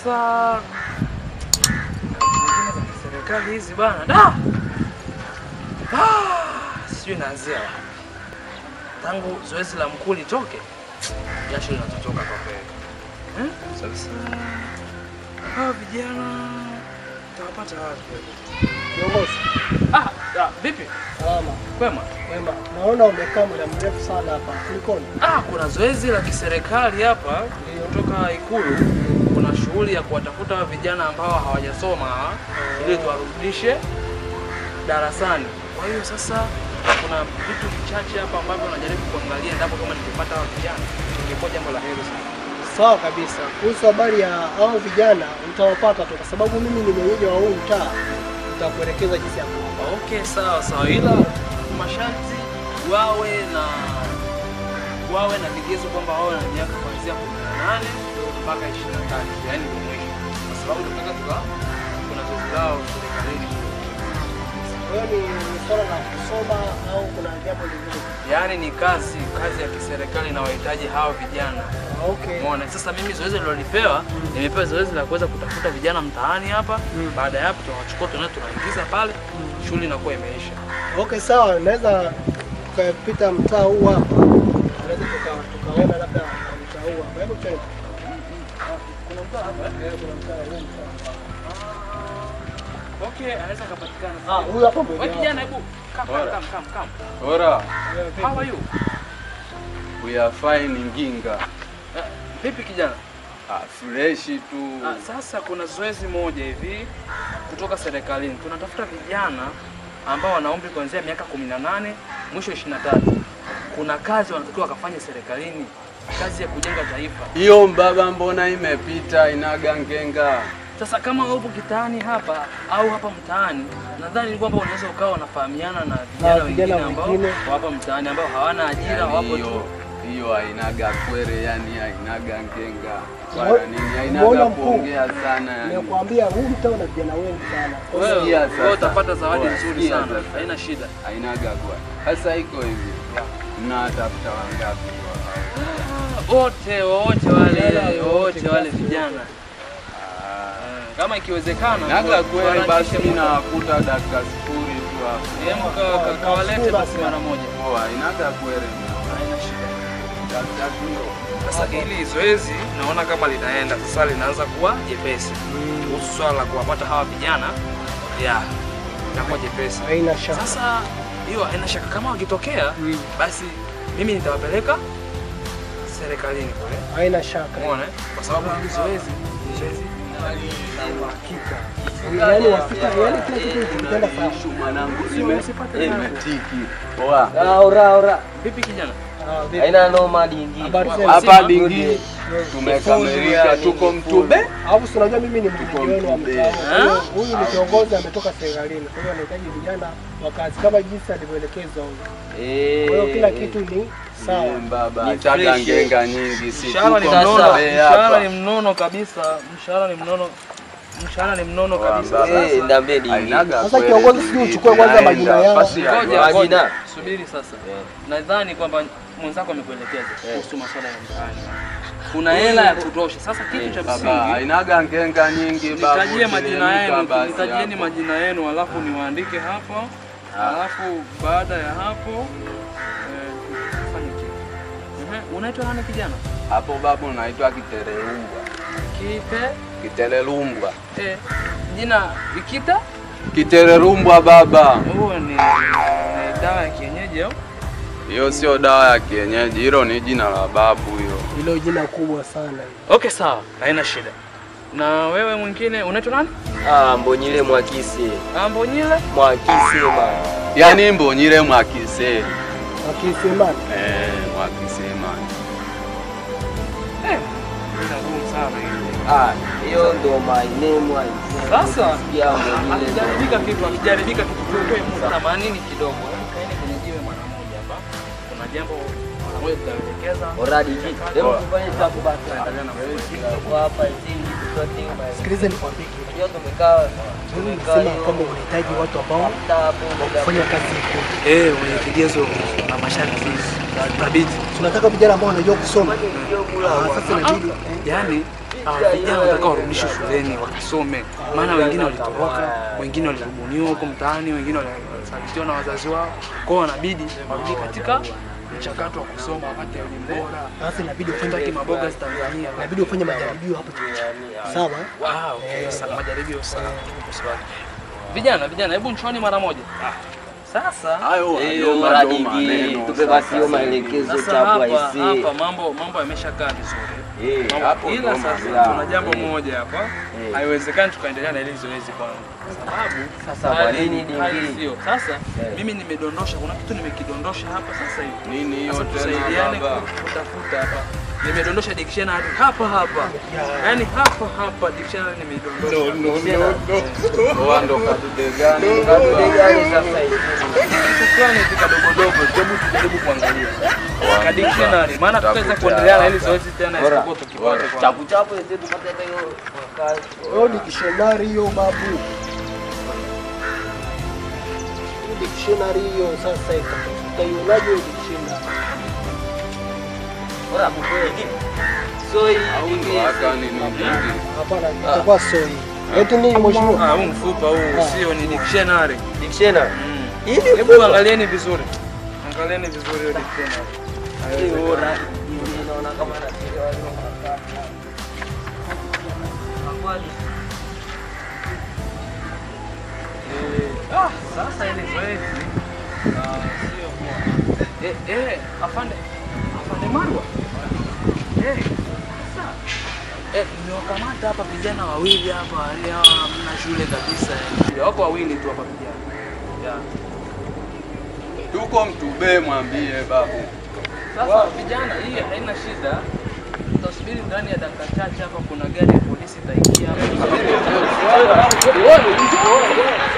Sasa serikali hizi bana, da. Sijui naanzia tangu zoezi la mkuu litoke, jasho linatotoka kwa kweli. Sasa hawa vijana tawapata wapi? Kiongozi. Vipi? Salama. Kwema? Kwema. Naona umekaa muda mrefu sana hapa. Kulikoni? Kuna zoezi la kiserikali hapa kutoka Ikulu. Kuna shughuli ya kuwatafuta vijana ambao hawajasoma ili tuwarudishe darasani. Kwa hiyo sasa kuna vitu vichache hapa ambavyo najaribu kuangalia endapo kama nikipata hao vijana ingekuwa jambo la heri sana. Sawa kabisa. Kuhusu habari ya hao vijana utawapata tu kwa sababu mimi ni mwenyeji wa huu mtaa. Nitakuelekeza jinsi ya kuwapa. Okay, sawa. Ila masharti wawe na vigezo kwamba wawe na miaka kuanzia 18 mpaka 23, yaani ndio mwisho. Kwa sababu tunataka kuna zoezi lao serikalini. Wewe ni swala la kusoma au kuna jambo lingine? Yaani ni kazi ya kiserikali na wahitaji hao vijana. Okay. Umeona? Sasa mimi zoezi nilolipewa, nimepewa zoezi la kuweza kutafuta vijana mtaani hapa. Baada ya hapo tunawachukua tunaingiza pale, shughuli inakuwa imeisha. Okay, sawa. Naweza tukapita mtaa huu hapa. Tunaweza tukaona labda mtaa huu hapa. Hebu twende. Kuna mtaa hapa? Kuna mtaa huu. Okay, anaweza kupatikana. Huyu hapa mbele. Wewe kijana, hebu come. Ora. How are you? We are fine Nginga. Vipi kijana? Fresh tu. Sasa kuna zoezi moja hivi kutoka serikalini. Tunatafuta vijana ambao wana umri kuanzia miaka 18 mwisho 23. Kuna kazi wanatakiwa wakafanye serikalini, kazi ya kujenga taifa. Hiyo baba mbona imepita inaga ngenga? Sasa kama upo kitaani hapa au hapa mtaani, nadhani kwamba unaweza ukawa unafahamiana na vijana wengine ambao hapa mtaani ambao hawana ajira, wapo tu. Hiyo hainaga kwere, yani hainaga ngenga. Bwana nini hainaga kuongea sana yani. Nimekuambia huu mtaa una vijana wengi sana. Wewe utapata zawadi nzuri sana. Haina shida. Hainaga kwa. Sasa iko hivi. Mnatafuta wangapi? Wote wale vijana. Kama ikiwezekana naga kweli basi mimi nakuta dakika 0 tu hapo. Kawalete basi mara moja. Inaga kweli. Haina shida. Sasa hili zoezi naona kama linaenda sasa, linaanza kuwa jepesi. Kuhusu swala la kuwapata hawa vijana, inakuwa jepesi. Haina shaka. Sasa hiyo haina shaka, kama wakitokea basi mimi nitawapeleka serikalini kule. Haina shaka. Umeona? Kwa sababu hili zoezi ni zoezi la hakika. Yaani wafika kila kitu kitaenda sawa. Mwanangu imetiki. Ora. Vipi kijana? Haina noma dingi. Hapa dingi tumekamilika, tuko Mtube. Alafu si unajua mimi ni mwenyeji wenu wa mtaa. Huyu ni kiongozi ametoka serikalini. Kwa hiyo anahitaji vijana wa kazi kama jinsi alivyoelekezwa huyu. Kwa hiyo kila kitu ni sawa. Baba chaga ngenga nyingi si mshahara ni mnono kabisa. Mshahara ni mnono kabisa. Ndambedi. Sasa kiongozi sijui uchukue kwanza majina yao. Ngoja. Subiri sasa. Nadhani kwamba mwenzako amekuelekeza kuhusu masuala ya mtaani. Kuna hela ya kutosha. Sasa kitu cha msingi, hainaga ngenga nyingi baba. Nitajieni majina yenu alafu niwaandike hapo. Alafu baada ya hapo fanye kitu. Unaitwa nani kijana? Hapo babu unaitwa Kiterelumbwa. Kiterelumbwa. Jina Vikita? Kiterelumbwa baba. Huo ni dawa ya kienyeji au? Hiyo sio dawa ya kienyeji, hilo ni jina la babu hilo. Hilo jina kubwa sana. Okay, sawa. Haina shida. Na wewe mwingine unaitwa nani? Mbonyile Mwakisi. Mbonyile? Mwakisi bana. Yaani Mbonyile Mwakisi. Mwakisi man. Mwakisi man. Ina ngumu sana hiyo. Hiyo ndo my name wa. Sasa Mbonyile. akijaribika kitu tuokoe muda na manini kidogo. Kaeni kwenye jiwe mara moja hapa. Kuna jambo mara moja tutaelekeza. Oradi hii. Leo tufanye jambo basi. Kwa hapa chini tutote. Sikiliza nikwambie. Hiyo tumekaa Sema kwamba unahitaji watu ambao kufanya kazi huko. Wenye kigezo na masharti thabiti. tunataka vijana ambao wanajua kusoma. Sasa inabidi yani vijana wanataka warudishwe shuleni wakasome, maana wengine walitoroka, wengine walirubuniwa huko mtaani, wengine walisalitiwa na wazazi wao. Kwa hiyo wanabidi warudi katika mchakato wa kusoma wakati elimu bora. Sasa inabidi ufanye maboga Tanzania, inabidi ufanye majaribio hapo. Sawa? Sawa, majaribio sawa. Vijana, hebu nchoni mara moja. Sasa hayo mara nyingi tupe basi hiyo maelekezo chapu aisi. Hapa mambo yameshakaa vizuri. Ila sasa tuna jambo moja hapa. Haiwezekani tukaendelea na ile zoezi kwanza. Sababu sasa kwa nini dingi? Sio. Sasa mimi nimedondosha, kuna kitu nimekidondosha hapa sasa hivi. Nini hiyo tena tusaidiane kutafuta hapa. Nimedondosha dictionary hapa. Yaani hapa dictionary nimedondosha. No. Wando kadude gani sasa hivi? Fulani kadogo hebu kuangalia. Ka dictionary maana tukaweza kuendelea na ile zoezi tena isipokuwa tukipata kwa Chapu yetu tupate hata hiyo kazi. Hiyo dictionary hiyo babu. Dictionary hiyo sasa itaionaje dictionary? Bora mkweli. Soi Hapana, itakuwa soi. Eti nini mheshimiwa? huu mfupa huu sio ni dictionary. Dictionary. Hebu angalieni vizuri. Angalieni vizuri hiyo dictionary. Hiyo unaona kama anaelewa hiyo Sasa ile zoezi sio poa. Afande Marwa. Sasa nimewakamata hapa vijana wawili hapa hamna shule kabisa yani. Wako wawili tu hapa vijana. tuko Mtube, mwambie babu. Sasa vijana, hii haina shida. Tutasubiri ndani ya dakika chache hapa, kuna gari ya polisi itaingia hapa.